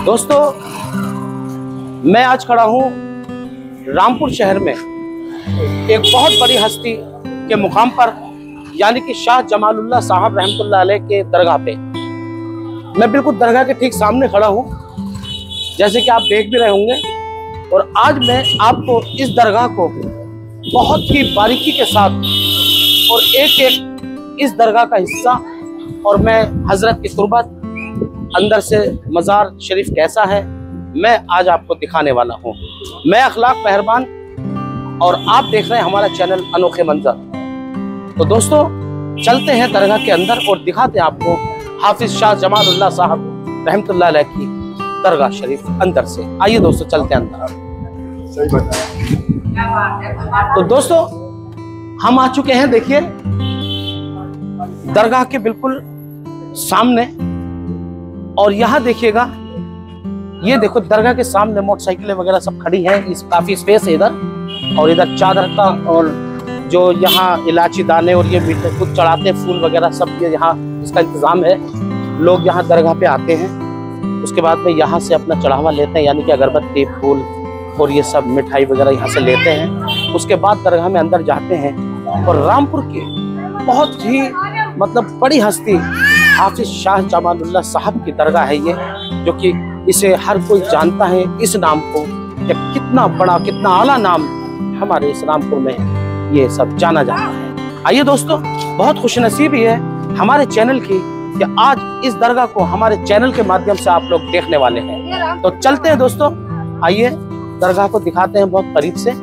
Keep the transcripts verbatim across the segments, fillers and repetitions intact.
दोस्तों, मैं आज खड़ा हूँ रामपुर शहर में एक बहुत बड़ी हस्ती के मुकाम पर, यानी कि शाह जमालुल्लाह साहब रहमतुल्लाह अलैह के दरगाह पे। मैं बिल्कुल दरगाह के ठीक सामने खड़ा हूँ, जैसे कि आप देख भी रहे होंगे। और आज मैं आपको इस दरगाह को बहुत ही बारीकी के साथ और एक एक इस दरगाह का हिस्सा, और मैं हजरत की कुर्बत अंदर से मज़ार शरीफ कैसा है, मैं आज आपको दिखाने वाला हूँ। मैं अखलाक मेहरबान और आप देख रहे हैं हमारा चैनल अनोखे मंजर। तो दोस्तों, चलते हैं दरगाह के अंदर और दिखाते हैं आपको हाफिज शाह जमालुल्लाह साहब रहमतुल्लाह अलैह की दरगाह शरीफ अंदर से। आइए दोस्तों, चलते हैं अंदर। सही बताया। तो दोस्तों, हम आ चुके हैं, देखिए दरगाह के बिल्कुल सामने। और यहाँ देखिएगा, ये देखो दरगाह के सामने मोटरसाइकिलें वगैरह सब खड़ी हैं। इस काफी स्पेस है इधर, और इधर चादर का और जो यहाँ इलायची दाने और ये मीठे खुद चढ़ाते हैं फूल वगैरह सब, ये यहाँ इसका इंतजाम है। लोग यहाँ दरगाह पे आते हैं, उसके बाद में यहाँ से अपना चढ़ावा लेते हैं, यानी कि अगरबत्ती फूल और ये सब मिठाई वगैरह यहाँ से लेते हैं। उसके बाद दरगाह में अंदर जाते हैं। और रामपुर की बहुत ही मतलब बड़ी हस्ती हाफिज शाह जमालुल्लाह साहब की दरगाह है ये, जो कि इसे हर कोई जानता है इस नाम को। कि कितना बड़ा, कितना आला नाम हमारे इस रामपुर में ये सब जाना जाता है। आइए दोस्तों, बहुत खुशनसीबी है हमारे चैनल की कि आज इस दरगाह को हमारे चैनल के माध्यम से आप लोग देखने वाले हैं। तो चलते हैं दोस्तों, आइए दरगाह को दिखाते हैं बहुत करीब से।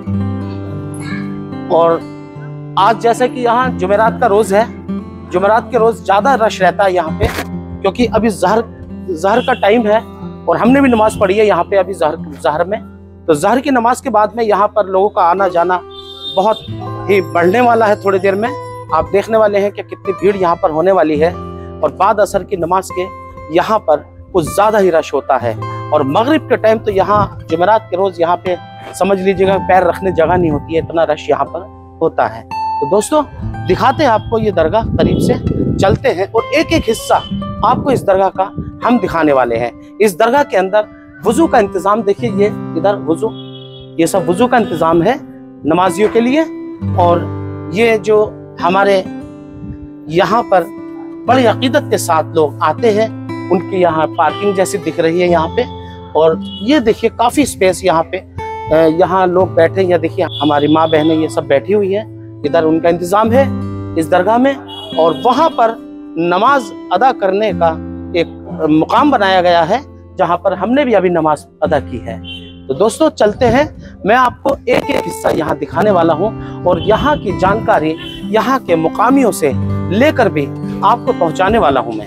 और आज जैसे कि यहाँ जुमेरात का रोज है, जुमेरात के रोज ज्यादा रश रहता है यहाँ पे, क्योंकि अभी जहर जहर का टाइम है और हमने भी नमाज पढ़ी है यहाँ पे अभी जहर जहर में। तो जहर की नमाज के बाद में यहाँ पर लोगों का आना जाना बहुत ही बढ़ने वाला है। थोड़ी देर में आप देखने वाले हैं कि कितनी भीड़ यहाँ पर होने वाली है। और बाद असर की नमाज के यहाँ पर कुछ ज्यादा ही रश होता है। और मगरिब के टाइम तो यहाँ जुमेरात के रोज यहाँ पे समझ लीजिएगा पैर रखने जगह नहीं होती है, इतना रश यहाँ पर होता है। तो दोस्तों, दिखाते हैं आपको ये दरगाह करीब से, चलते हैं और एक एक हिस्सा आपको इस दरगाह का हम दिखाने वाले हैं। इस दरगाह के अंदर वुजू का इंतजाम देखिए, ये इधर वुजू, ये सब वुजू का इंतजाम है नमाजियों के लिए। और ये जो हमारे यहाँ पर बड़ी अकीदत के साथ लोग आते हैं, उनकी यहाँ पार्किंग जैसी दिख रही है यहाँ पे। और ये देखिए काफी स्पेस यहाँ पे, यहाँ लोग बैठे, या देखिए हमारी माँ बहनें ये सब बैठी हुई है, इधर उनका इंतजाम है इस दरगाह में। और वहां पर नमाज अदा करने का एक मुकाम बनाया गया है, जहां पर हमने भी अभी नमाज अदा की है। तो दोस्तों, चलते हैं, मैं आपको एक एक हिस्सा यहाँ दिखाने वाला हूँ और यहाँ की जानकारी यहाँ के मुकामियों से लेकर भी आपको पहुँचाने वाला हूँ मैं।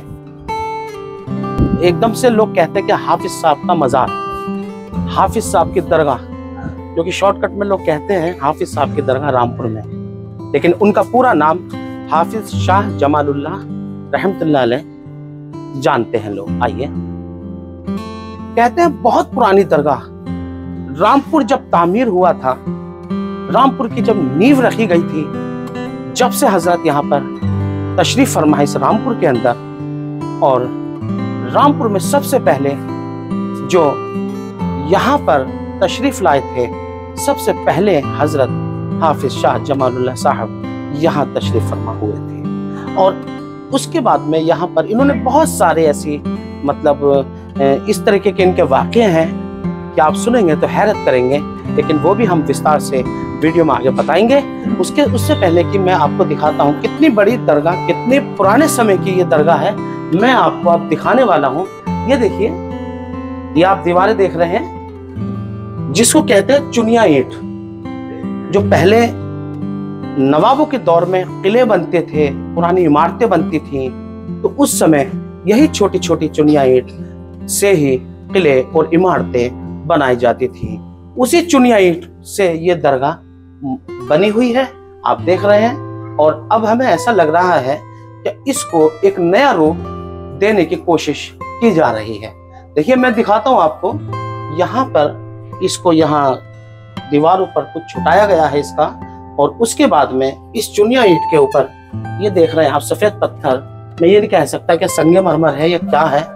एकदम से लोग कहते हैं कि हाफिज साहब का मज़ार, हाफिज साहब की दरगाह, जो कि शॉर्टकट में लोग कहते हैं हाफिज साहब की दरगाह रामपुर में, लेकिन उनका पूरा नाम हाफिज शाह जमालुल्लाह रहमतुल्लाह अलैह जानते हैं लोग। आइए, कहते हैं बहुत पुरानी दरगाह। रामपुर जब तामीर हुआ था, रामपुर की जब नींव रखी गई थी, जब से हजरत यहाँ पर तशरीफ फरमाए इस रामपुर के अंदर। और रामपुर में सबसे पहले जो यहाँ पर तशरीफ लाए थे, सबसे पहले हजरत हाफिज शाह जमालुल्लाह साहब यहाँ तशरीफ फरमा हुए थे। और उसके बाद में यहाँ पर इन्होंने बहुत सारे ऐसी मतलब इस तरीके के इनके वाक़े हैं कि आप सुनेंगे तो हैरत करेंगे, लेकिन वो भी हम विस्तार से वीडियो में आगे बताएंगे। उसके उससे पहले कि मैं आपको दिखाता हूँ कितनी बड़ी दरगाह, कितने पुराने समय की ये दरगाह है, मैं आपको अब दिखाने वाला हूँ। ये देखिए, ये आप दीवारें देख रहे हैं, जिसको कहते हैं चुनिया ईंट। जो पहले नवाबों के दौर में किले बनते थे, पुरानी इमारतें बनती थीं, तो उस समय यही छोटी छोटी चुनिया ईंट से ही किले और इमारतें बनाई जाती थी। उसी चुनिया ईंट से ये दरगाह बनी हुई है, आप देख रहे हैं। और अब हमें ऐसा लग रहा है कि इसको एक नया रूप देने की कोशिश की जा रही है। देखिए, मैं दिखाता हूँ आपको, यहाँ पर इसको यहाँ दीवारों पर कुछ छुटाया गया है इसका। और उसके बाद में इस चुनिया ईंट के ऊपर ये देख रहे हैं आप सफेद पत्थर, मैं ये नहीं कह सकता कि संगमरमर है या क्या है,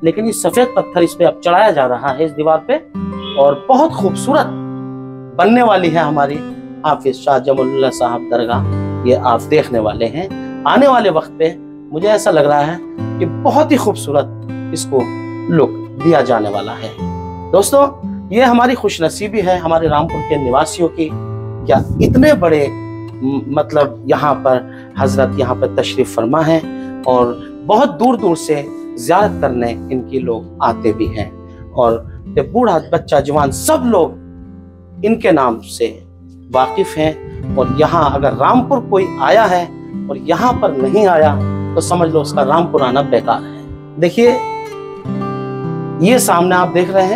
लेकिन ये सफेद पत्थर इस पे अब चढ़ाया जा रहा है इस दीवार पे, और बहुत खूबसूरत बनने वाली है हमारी हाफिज शाह जमालुल्लाह साहब दरगाह। ये आप देखने वाले हैं। आने वाले वक्त पे मुझे ऐसा लग रहा है कि बहुत ही खूबसूरत इसको लुक दिया जाने वाला है। दोस्तों, ये हमारी खुशनसीबी है हमारे रामपुर के निवासियों की, क्या इतने बड़े मतलब यहाँ पर हजरत यहाँ पर तशरीफ फरमा है, और बहुत दूर दूर से ज़ियारत करने इनकी लोग आते भी हैं, और बूढ़ा बच्चा जवान सब लोग इनके नाम से वाकिफ हैं। और यहाँ अगर रामपुर कोई आया है और यहाँ पर नहीं आया तो समझ लो उसका रामपुर आना बेकार है। देखिए, ये सामने आप देख रहे हैं,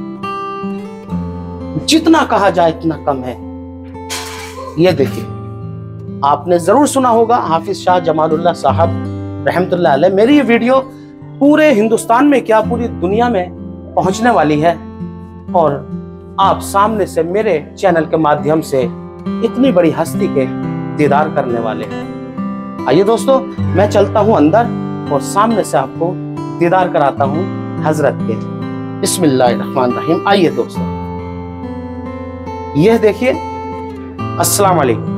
जितना कहा जाए इतना कम है। ये देखिए, आपने जरूर सुना होगा हाफिज शाह जमालुल्लाह साहब रहमतुल्लाह अलैह। मेरी ये वीडियो पूरे हिंदुस्तान में क्या पूरी दुनिया में पहुंचने वाली है, और आप सामने से मेरे चैनल के माध्यम से इतनी बड़ी हस्ती के दीदार करने वाले हैं। आइए दोस्तों, मैं चलता हूं अंदर और सामने से आपको दीदार कराता हूं हजरत के। बिस्मिल्लाहिर्रहमानिर्रहीम। आइए दोस्तों, यह देखिए, अस्सलाम वालेकुम।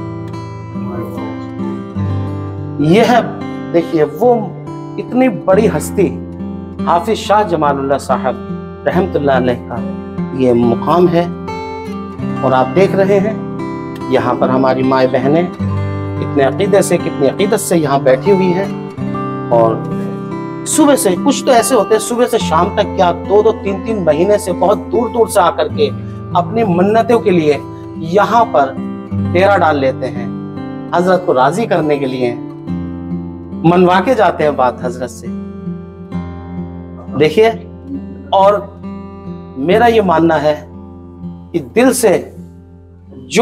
यह देखिए वो इतनी बड़ी हस्ती हाफिज शाह जमालुल्लाह साहब रहमतुल्लाह अलैह का ये मुकाम है, और आप देख रहे हैं यहाँ पर हमारी माए बहनें कितने अकीदत से कितनी अकीदत से यहाँ बैठी हुई हैं। और सुबह से, कुछ तो ऐसे होते हैं सुबह से शाम तक क्या दो दो तीन तीन महीने से बहुत दूर दूर से आकर के अपनी मन्नतों के लिए यहाँ पर डेरा डाल लेते हैं, हजरत को राजी करने के लिए मनवा के जाते हैं बात हजरत से। देखिए, और मेरा ये मानना है कि दिल से जो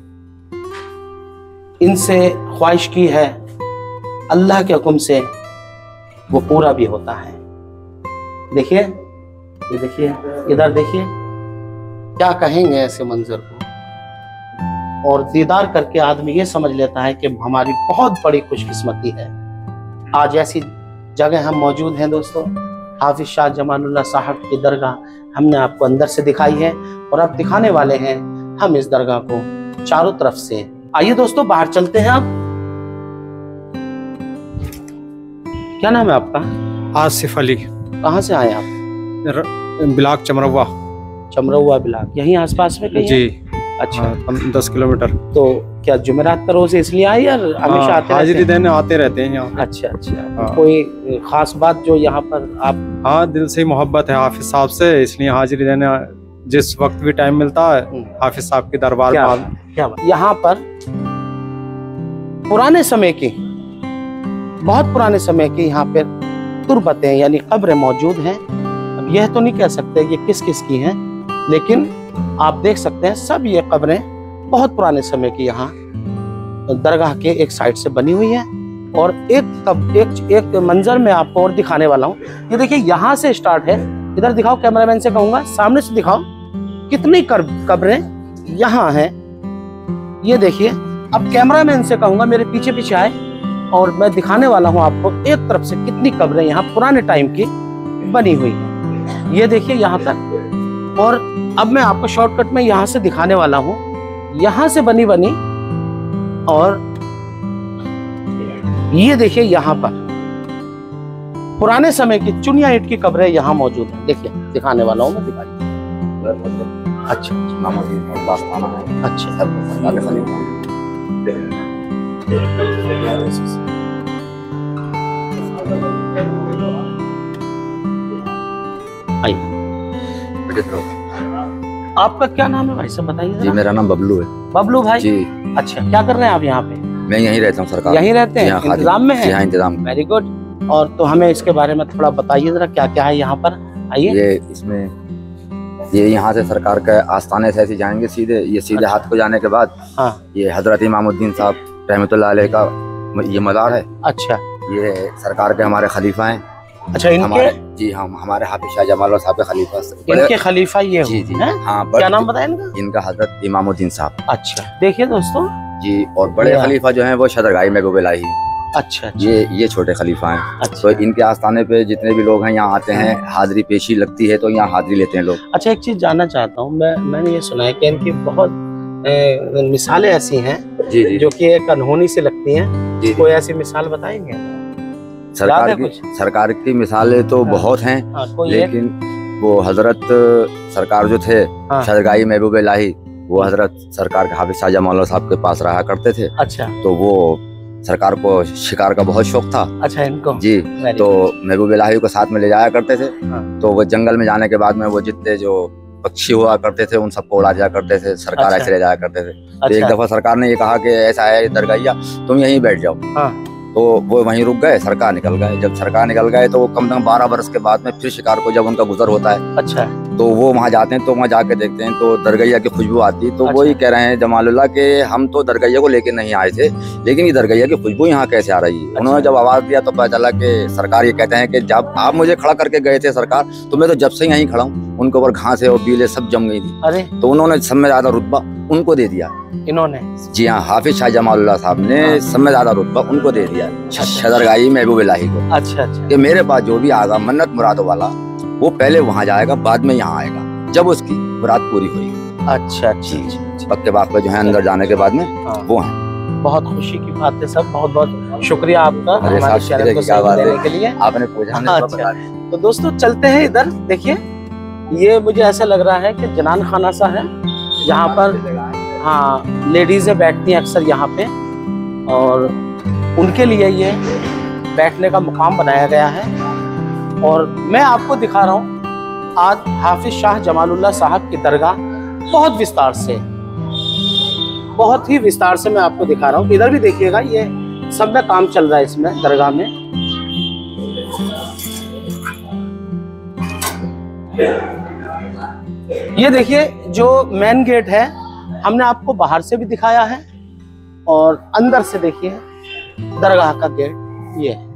इनसे ख्वाहिश की है अल्लाह के हुक्म से वो पूरा भी होता है। देखिए, ये देखिए, इधर देखिए, क्या कहेंगे ऐसे मंजर को। और दीदार करके आदमी ये समझ लेता है कि हमारी बहुत बड़ी खुशकिस्मती है आज ऐसी जगह हम मौजूद हैं। दोस्तों, हाफिज शाह जमालुल्लाह साहब की दरगाह हमने आपको अंदर से दिखाई है, और अब दिखाने वाले हैं हम इस दरगाह को चारों तरफ से। आइए दोस्तों, बाहर चलते हैं। आप क्या नाम है आपका? आसिफ अली। कहाँ से आए आप? बिलाक चमरवा। चमरवा बिलाक, यहीं आसपास में कहीं? जी। अच्छा, हाँ, दस किलोमीटर। तो क्या जुमेरात का रोज इसलिए आए या हमेशा आते हाजिरी देने आते रहते हैं यहाँ? अच्छा अच्छा। हाँ। कोई खास बात जो यहाँ पर आप? हाँ, दिल से मोहब्बत है हाफिज साहब से, इसलिए हाजिरी देने जिस वक्त भी टाइम मिलता है हाफिज साहब के दरबार में। क्या बात? यहाँ पर पुराने समय की, बहुत पुराने समय की यहाँ पे तुरबतें यानी कब्रें मौजूद हैं। अब यह तो नहीं कह सकते ये किस किस की हैं, लेकिन आप देख सकते हैं सब ये कब्रें बहुत पुराने समय की यहाँ दरगाह के एक साइड से बनी हुई है। और एक कब एक एक मंजर में आपको और दिखाने वाला हूँ। ये देखिए, यहाँ से स्टार्ट है, इधर दिखाओ, कैमरामैन से कहूँगा सामने से दिखाओ कितनी कब्रें यहाँ हैं। ये देखिए, अब कैमरामैन से कहूँगा मेरे पीछे पीछे आए, और मैं दिखाने वाला हूँ आपको एक तरफ से कितनी कब्रें यहाँ पुराने टाइम की बनी हुई है। ये देखिए यहाँ तक। और अब मैं आपको शॉर्टकट में यहाँ से दिखाने वाला हूँ, यहाँ से बनी बनी, और ये देखिए यहाँ पर पुराने समय की चुनिया ईंट की कब्रें यहाँ मौजूद है। देखिए, दिखाने वाला हूँ मैं, दिखाइए। अच्छा अच्छा। आपका क्या नाम है भाई साहब, बताइए? जी, मेरा नाम बबलू है। बबलू भाई जी। अच्छा, क्या कर रहे हैं आप यहाँ पे? मैं यहीं रहता हूँ सरकार। यहीं रहते हैं? इंतजाम में है? हाँ, इंतजाम। Very good. और तो हमें इसके बारे में थोड़ा बताइए जरा, क्या क्या है यहाँ पर। आइए। ये इसमें ये यहाँ से सरकार के आस्थाने से ऐसे जाएंगे सीधे, ये सीधे अच्छा। हाथ को जाने के बाद हाँ। ये हजरत इमामुद्दीन साहब रहमतुल्लाह अलैह का ये मज़ार है। अच्छा। ये सरकार के हमारे खलीफा हैं। अच्छा, इनके? जी, हम हमारे हाफिज शाह जमालुल्लाह साहब के खलीफा। इनके खलीफा ये? जी जी। हाँ, क्या नाम बताया इनका? इनका हजरत इमामुद्दीन साहब। अच्छा, देखिए दोस्तों जी। और बड़े खलीफा जो हैं वो शदरगाही में गोबेलाही। अच्छा, अच्छा। ये ये छोटे खलीफा हैं। अच्छा। तो इनके आस्थाने पे जितने भी लोग हैं यहाँ आते हैं, हाजिरी पेशी लगती है तो यहाँ हाजिरी लेते हैं लोग। अच्छा, एक चीज जानना चाहता हूँ मैं, मैंने ये सुना है कि इनकी बहुत ए, मिसालें ऐसी हैं जी जी जो कि एक अनहोनी से लगती हैं। जी। कोई ऐसी मिसाल बताएंगे? सरकार याद है की कुछ? सरकार की मिसालें तो हाँ। बहुत हैं, हाँ, कोई एक? लेकिन वो हजरत सरकार जो थे हाँ। शरगाई महबूब इलाही, वो हजरत सरकार के हाफिज शाह जमाल साहब के पास रहा करते थे। अच्छा। तो वो सरकार को शिकार का बहुत शौक था। अच्छा, इनको जी। तो महबूब इलाही को साथ में ले जाया करते थे। हाँ। तो वो जंगल में जाने के बाद में वो जितने जो पक्षी हुआ करते थे उन सबको उड़ा दिया करते थे, सरकार अच्छा। ऐसे ले जाया करते थे। तो अच्छा। एक दफा सरकार ने ये कहा कि ऐसा है दरगाहिया, तुम यहीं बैठ जाओ। हाँ। तो वो वहीं रुक गए, सरकार निकल गए। जब सरकार निकल गए तो वो कम से कम बारह बरस के बाद में फिर शिकार को जब उनका गुजर होता है, अच्छा, तो वो वहाँ जाते हैं। तो वहाँ जाके देखते हैं तो दरगैया की खुशबू आती है। तो अच्छा। वही कह रहे हैं जमालुल्लाह के हम तो दरगैया को लेके नहीं आए थे, लेकिन ये दरगैया की खुशबू यहाँ कैसे आ रही है। अच्छा। उन्होंने जब आवाज दिया तो पता चला कि सरकार ये कहते हैं कि जब आप मुझे खड़ा करके गए थे सरकार, तो मैं तो जब से यहीं खड़ा हूँ। उनके ऊपर घासें और बीले सब जम गई थी। अरे तो उन्होंने सब में ज्यादा रुतबा उनको दे दिया। इन्होंने? जी हाँ, हाफिज शाह जमालुल्लाह साहब ने हाँ। सब में ज्यादा रुतबा उनको दे दिया, शदरगाही महबूब इलाही को। अच्छा, अच्छा। कि मेरे पास जो भी आएगा मन्नत मुरादों वाला, वो पहले वहाँ जाएगा, बाद में यहाँ आएगा जब उसकी मुराद पूरी होगी। अच्छा, अच्छा, अच्छा। पक्के बाग पे जो है अंदर जाने के बाद में हाँ। वो है। बहुत खुशी की बात है सब। बहुत बहुत शुक्रिया आपका अरे हमारे साहब, चैनल को क्या साथ बात देने है। के लिए। आपने पूछा हमने हाँ, तो अच्छा। बता दिया। तो दोस्तों चलते हैं इधर। देखिए, ये मुझे ऐसा लग रहा है कि जनान खाना सा है, जहाँ पर हाँ लेडीजें बैठती हैं अक्सर यहाँ पे, और उनके लिए ये बैठने का मुकाम बनाया गया है। और मैं आपको दिखा रहा हूँ आज हाफिज शाह जमालुल्लाह साहब की दरगाह बहुत विस्तार से, बहुत ही विस्तार से मैं आपको दिखा रहा हूँ। इधर भी देखिएगा, ये सब में काम चल रहा है इसमें दरगाह में। ये देखिए जो मेन गेट है, हमने आपको बाहर से भी दिखाया है, और अंदर से देखिए दरगाह का गेट ये है।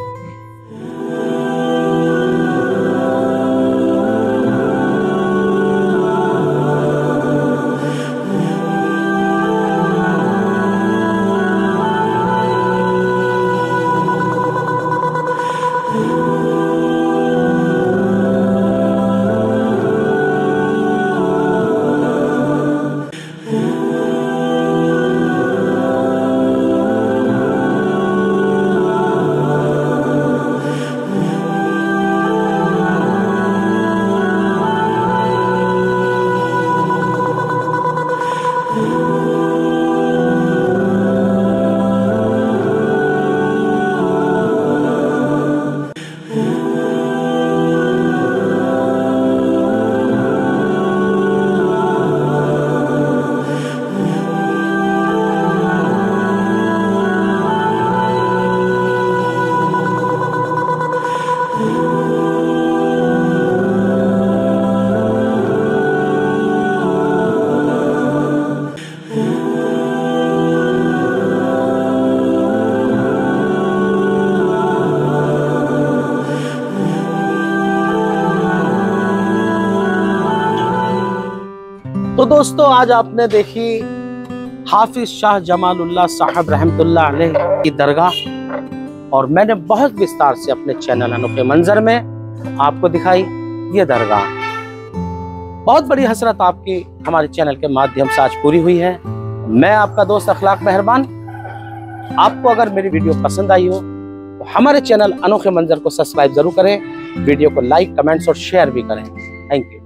तो दोस्तों आज आपने देखी हाफिज शाह जमालुल्लाह साहब रहमतुल्लाह अलैह की दरगाह, और मैंने बहुत विस्तार से अपने चैनल अनोखे मंजर में आपको दिखाई ये दरगाह। बहुत बड़ी हसरत आपकी हमारे चैनल के माध्यम से आज पूरी हुई है। मैं आपका दोस्त अखलाक मेहरबान। आपको अगर मेरी वीडियो पसंद आई हो तो हमारे चैनल अनोखे मंजर को सब्सक्राइब जरूर करें, वीडियो को लाइक, कमेंट्स और शेयर भी करें। Thank you.